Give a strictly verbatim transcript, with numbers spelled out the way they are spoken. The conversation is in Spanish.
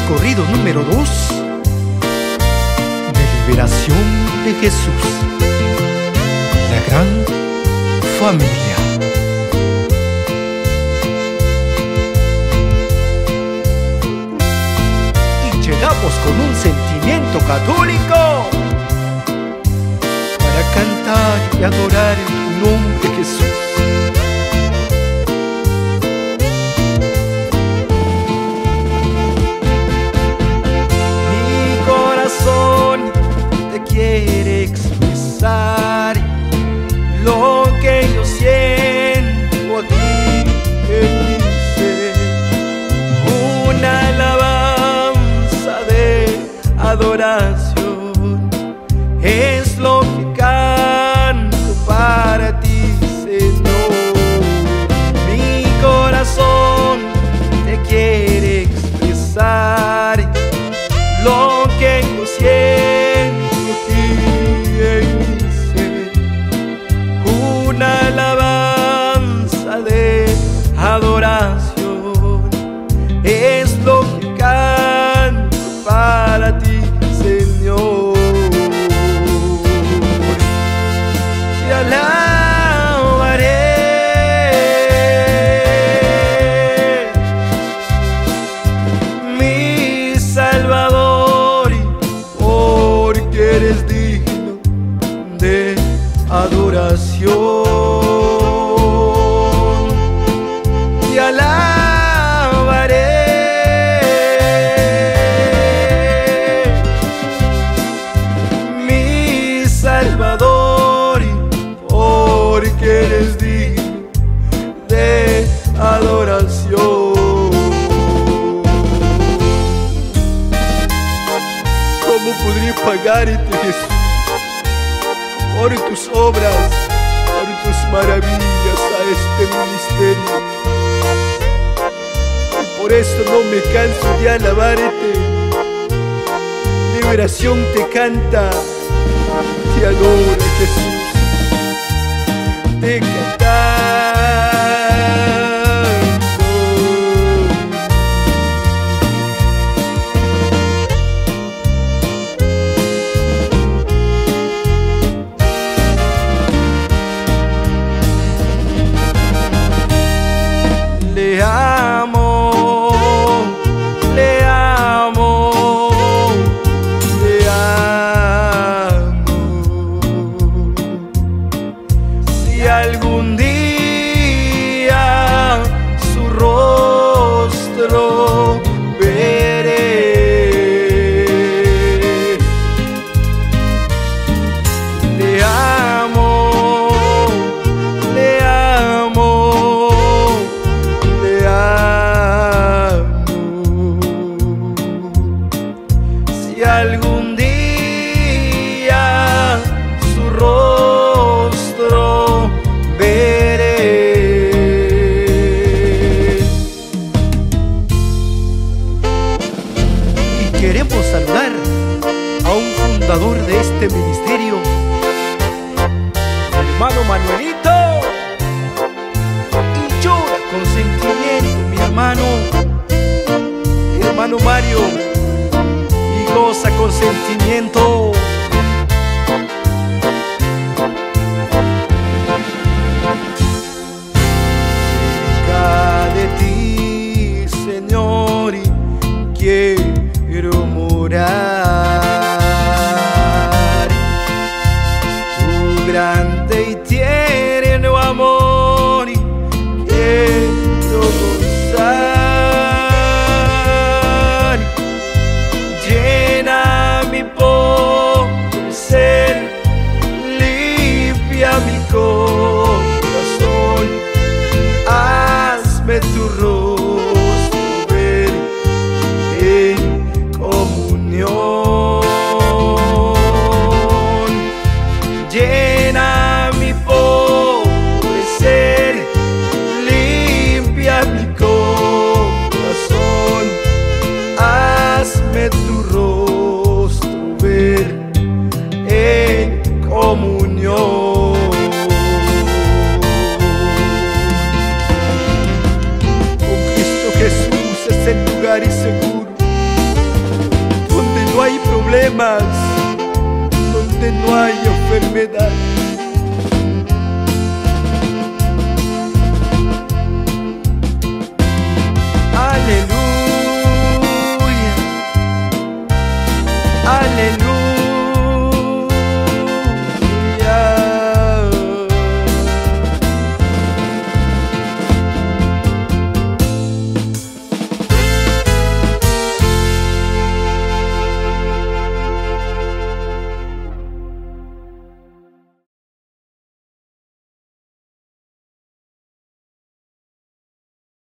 recorrido número dos de liberación de Jesús, la gran familia. Y llegamos con un sentimiento católico para cantar y adorar en tu nombre, Jesús. Te quiere expresar lo que yo siento aquí en mi ser, una alabanza de adoración, es lo que canto para ti, Señor. Mi corazón te quiere expresar lo que yo siento aquí en mi ser, una alabanza de adoración, es lo que canto para ti, Señor. Te alabaré, mi Salvador, eres digno de adoración. Te alabaré, mi Salvador, porque eres digno de adoración. ¿Cómo podría pagarte, Jesús, por tus obras, por tus maravillas a este ministerio? Y por eso no me canso de alabarte. Liberación te canta, te adora, Jesús, te canta. Le amo, le amo, le amo. Si algún día su rostro veré, le amo, le amo. Si algún día su rostro veré. Y queremos saludar a un fundador de este ministerio, el hermano Manuelito. Y llora con sentimiento, mi hermano, hermano Mario, y goza con sentimiento. Cerca de ti, Señor, quiero morar. Tu grande y tierno amor quiero gozar. Llena mi pobre ser, limpia mi corazón, hazme tu rostro ver en comunión. Llena mi pobre ser, limpia mi corazón, hazme tu rostro ver en comunión. Con Cristo Jesús es el lugar y seguro problemas, donde no hay enfermedad.